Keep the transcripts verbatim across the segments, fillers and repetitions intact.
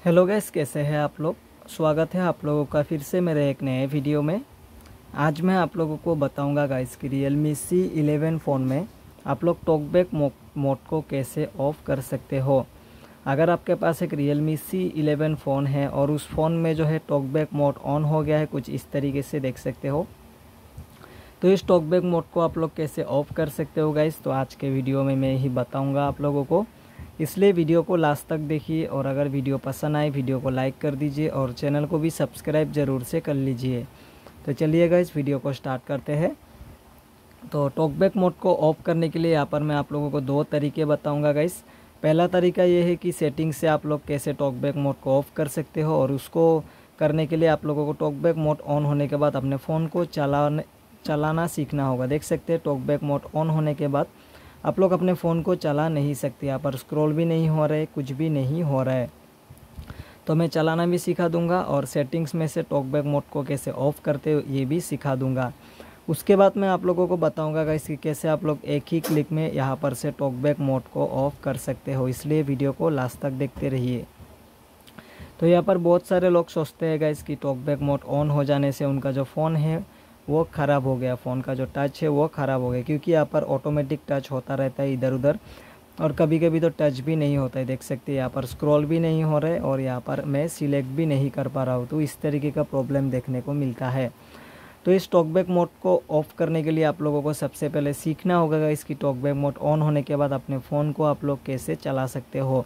Hello guys, कैसे हैं आप लोग। स्वागत है आप लोगों का फिर से मेरे एक नए वीडियो में। आज मैं आप लोगों को बताऊंगा गाइस कि Realme सी इलेवन फ़ोन में आप लोग टॉकबैक मोड को कैसे ऑफ़ कर सकते हो। अगर आपके पास एक Realme सी इलेवन फ़ोन है और उस फ़ोन में जो है टॉकबैक मोड ऑन हो गया है, कुछ इस तरीके से देख सकते हो, तो इस टॉकबैक मोड को आप लोग कैसे ऑफ़ कर सकते हो गाइस, तो आज के वीडियो में मैं ही बताऊँगा आप लोगों को। इसलिए वीडियो को लास्ट तक देखिए और अगर वीडियो पसंद आए वीडियो को लाइक कर दीजिए और चैनल को भी सब्सक्राइब ज़रूर से कर लीजिए। तो चलिए गाइस, वीडियो को स्टार्ट करते हैं। तो टॉकबैक मोड को ऑफ़ करने के लिए यहाँ पर मैं आप लोगों को दो तरीके बताऊंगा गाइस। पहला तरीका ये है कि सेटिंग से आप लोग कैसे टॉकबैक मोड को ऑफ़ कर सकते हो, और उसको करने के लिए आप लोगों को टॉकबैक मोड ऑन होने के बाद अपने फ़ोन को चलाने चलाना सीखना होगा। देख सकते हैं टॉकबैक मोड ऑन होने के बाद आप लोग अपने फ़ोन को चला नहीं सकते। यहाँ पर स्क्रॉल भी नहीं हो रहा है, कुछ भी नहीं हो रहा है। तो मैं चलाना भी सिखा दूंगा और सेटिंग्स में से टॉकबैक मोड को कैसे ऑफ़ करते हो ये भी सिखा दूंगा। उसके बाद मैं आप लोगों को बताऊंगा गाइस कि कैसे आप लोग एक ही क्लिक में यहाँ पर से टॉकबैक मोड को ऑफ़ कर सकते हो। इसलिए वीडियो को लास्ट तक देखते रहिए। तो यहाँ पर बहुत सारे लोग सोचते हैं गाइस कि टॉकबैक मोड ऑन हो जाने से उनका जो फ़ोन है वो ख़राब हो गया, फ़ोन का जो टच है वो ख़राब हो गया, क्योंकि यहाँ पर ऑटोमेटिक टच होता रहता है इधर उधर, और कभी कभी तो टच भी नहीं होता है। देख सकते हैं यहाँ पर स्क्रॉल भी नहीं हो रहा है और यहाँ पर मैं सिलेक्ट भी नहीं कर पा रहा हूँ। तो इस तरीके का प्रॉब्लम देखने को मिलता है। तो इस टॉकबैक मोड को ऑफ़ करने के लिए आप लोगों को सबसे पहले सीखना होगा इसकी टॉकबैक मोड ऑन होने के बाद अपने फ़ोन को आप लोग कैसे चला सकते हो।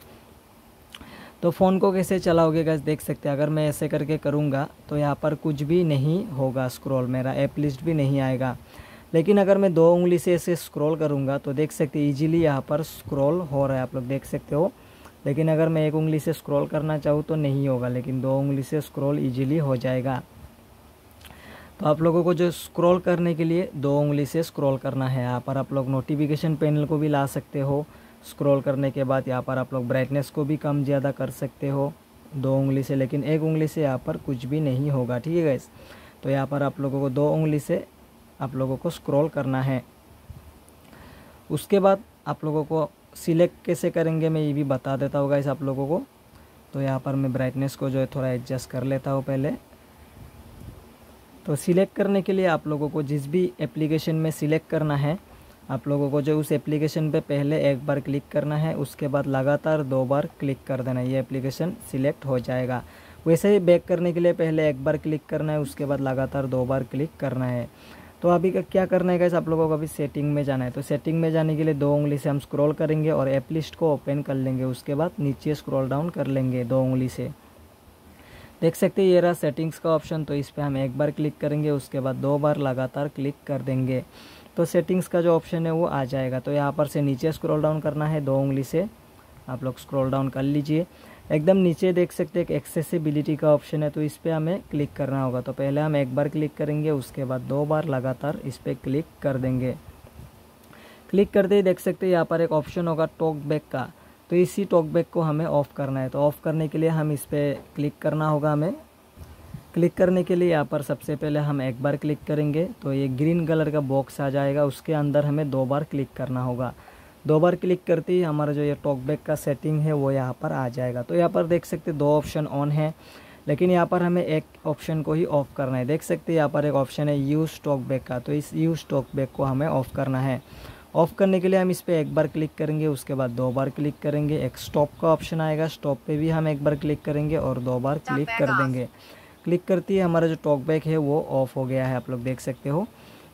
तो फ़ोन को कैसे चलाओगे गाइस, देख सकते हैं अगर मैं ऐसे करके करूँगा तो यहाँ पर कुछ भी नहीं होगा, स्क्रॉल मेरा ऐप लिस्ट भी नहीं आएगा। लेकिन अगर मैं दो उंगली से ऐसे स्क्रॉल करूँगा तो देख सकते हैं ईजिली यहाँ पर स्क्रॉल हो रहा है, आप लोग देख सकते हो। लेकिन अगर मैं एक उंगली से स्क्रॉल करना चाहूँ तो नहीं होगा, लेकिन दो उंगली से स्क्रॉल ईजिली हो जाएगा। तो आप लोगों को जो स्क्रॉल करने के लिए दो उंगली से स्क्रॉल करना है। यहाँ पर आप लोग नोटिफिकेशन पैनल को भी ला सकते हो। स्क्रॉल करने के बाद यहाँ पर आप लोग ब्राइटनेस को भी कम ज़्यादा कर सकते हो दो उंगली से, लेकिन एक उंगली से यहाँ पर कुछ भी नहीं होगा, ठीक है गाइस। तो यहाँ पर आप लोगों को दो उंगली से आप लोगों को स्क्रॉल करना है। उसके बाद आप लोगों को सिलेक्ट कैसे करेंगे मैं ये भी बता देता हूँ गाइस आप लोगों को। तो यहाँ पर मैं ब्राइटनेस को जो है थोड़ा एडजस्ट कर लेता हूँ पहले। तो सिलेक्ट करने के लिए आप लोगों को जिस भी एप्लीकेशन में सिलेक्ट करना है, आप लोगों को जो उस एप्लीकेशन पे पहले एक बार क्लिक करना है, उसके बाद लगातार दो बार क्लिक कर देना है, ये एप्लीकेशन सिलेक्ट हो जाएगा। वैसे ही बैक करने के लिए पहले एक बार क्लिक करना है, उसके बाद लगातार दो बार क्लिक करना है। तो अभी का क्या करना है गाइस, आप लोगों को अभी सेटिंग में जाना है। तो सेटिंग में जाने के लिए दो उंगली से हम स्क्रॉल करेंगे और ऐप लिस्ट को ओपन कर लेंगे। उसके बाद नीचे स्क्रॉल डाउन कर लेंगे दो उंगली से। देख सकते हैं ये रहा सेटिंग्स का ऑप्शन। तो इस पर हम एक बार क्लिक करेंगे, उसके बाद दो बार लगातार क्लिक कर देंगे तो सेटिंग्स का जो ऑप्शन है वो आ जाएगा। तो यहाँ पर से नीचे स्क्रॉल डाउन करना है, दो उंगली से आप लोग स्क्रॉल डाउन कर लीजिए। एकदम नीचे देख सकते हैं एक एक्सेसिबिलिटी का ऑप्शन है, तो इस पर हमें क्लिक करना होगा। तो पहले हम एक बार क्लिक करेंगे, उसके बाद दो बार लगातार इस पर क्लिक कर देंगे। क्लिक करते ही देख सकते हैं यहाँ पर एक ऑप्शन होगा टॉकबैक का, तो इसी टॉकबैक को हमें ऑफ़ करना है। तो ऑफ़ करने के लिए हम इस पर क्लिक करना होगा। हमें क्लिक करने के लिए यहाँ पर सबसे पहले हम एक बार क्लिक करेंगे तो ये ग्रीन कलर का बॉक्स आ जाएगा, उसके अंदर हमें दो बार क्लिक करना होगा। दो बार क्लिक करते ही हमारा जो ये टॉकबैक का सेटिंग है वो यहाँ पर आ जाएगा। तो यहाँ पर देख सकते दो ऑप्शन ऑन है, लेकिन यहाँ पर हमें एक ऑप्शन को ही ऑफ़ करना है। देख सकते हैं यहाँ पर एक ऑप्शन है यूज़ टॉकबैक का, तो इस यूज़ टॉकबैक को हमें ऑफ़ करना है। ऑफ़ करने के लिए हम इस पर एक बार क्लिक करेंगे, उसके बाद दो बार क्लिक करेंगे। एक स्टॉप का ऑप्शन आएगा, स्टॉप पे भी हम एक बार क्लिक करेंगे और दो बार क्लिक कर देंगे। क्लिक करती है हमारा जो टॉकबैक है वो ऑफ़ हो गया है, आप लोग देख सकते हो।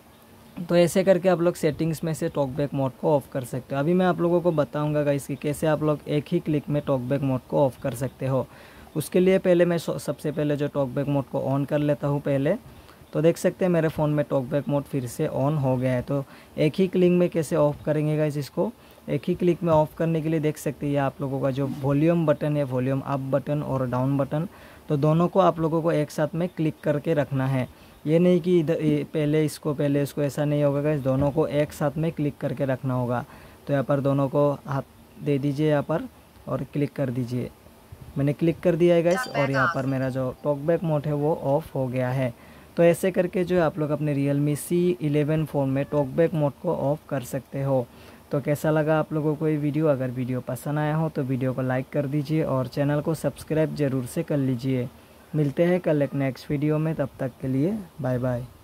तो ऐसे करके आप लोग सेटिंग्स में से टॉकबैक मोड को ऑफ़ कर सकते हो। अभी मैं आप लोगों को बताऊंगा गाइस कि कैसे आप लोग एक ही क्लिक में टॉकबैक मोड को ऑफ़ कर सकते हो। उसके लिए पहले मैं सबसे पहले जो टॉकबैक मोड को ऑन कर लेता हूँ पहले। तो देख सकते हैं मेरे फ़ोन में टॉकबैक मोड फिर से ऑन हो गया है। तो एक ही क्लिक में कैसे ऑफ़ करेंगे गाइस इसको, एक ही क्लिक में ऑफ़ करने के लिए देख सकते हैं आप लोगों का जो वॉल्यूम बटन है, वॉल्यूम अप बटन और डाउन बटन, तो दोनों को आप लोगों को एक साथ में क्लिक करके रखना है। ये नहीं कि इधर पहले इसको पहले इसको, ऐसा नहीं होगा गाइस, दोनों को एक साथ में क्लिक करके रखना होगा। तो यहाँ पर दोनों को हाथ दे दीजिए यहाँ पर और क्लिक कर दीजिए। मैंने क्लिक कर दिया है गाइस और यहाँ पर मेरा जो टॉकबैक मोड है वो ऑफ़ हो गया है। तो ऐसे करके जो आप लोग अपने Realme सी इलेवन फ़ोन में टॉकबैक मोड को ऑफ़ कर सकते हो। तो कैसा लगा आप लोगों को ये वीडियो? अगर वीडियो पसंद आया हो तो वीडियो को लाइक कर दीजिए और चैनल को सब्सक्राइब ज़रूर से कर लीजिए। मिलते हैं कल एक नेक्स्ट वीडियो में, तब तक के लिए बाय बाय।